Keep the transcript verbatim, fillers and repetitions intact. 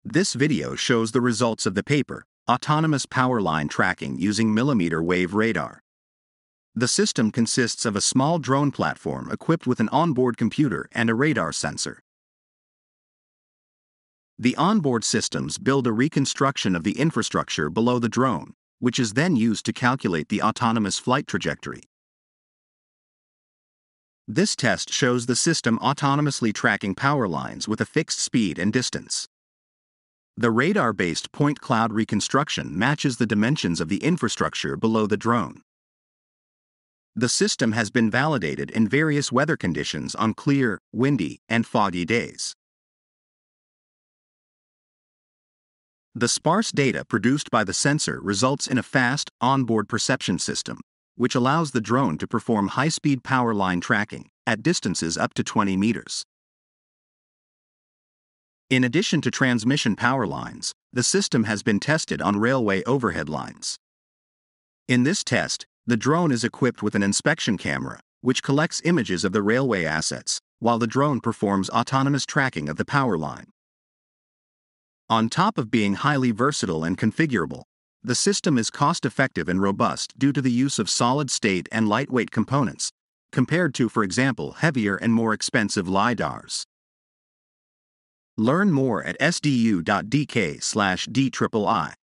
This video shows the results of the paper, Autonomous Power Line Tracking Using mmWave Radar. The system consists of a small drone platform equipped with an onboard computer and a radar sensor. The onboard systems build a reconstruction of the infrastructure below the drone, which is then used to calculate the autonomous flight trajectory. This test shows the system autonomously tracking power lines with a fixed speed and distance. The radar-based point cloud reconstruction matches the dimensions of the infrastructure below the drone. The system has been validated in various weather conditions on clear, windy, and foggy days. The sparse data produced by the sensor results in a fast, onboard perception system, which allows the drone to perform high-speed power line tracking at distances up to twenty meters. In addition to transmission power lines, the system has been tested on railway overhead lines. In this test, the drone is equipped with an inspection camera, which collects images of the railway assets, while the drone performs autonomous tracking of the power line. On top of being highly versatile and configurable, the system is cost-effective and robust due to the use of solid-state and lightweight components, compared to, for example, heavier and more expensive LiDARs. Learn more at S D U dot D K slash D I I I.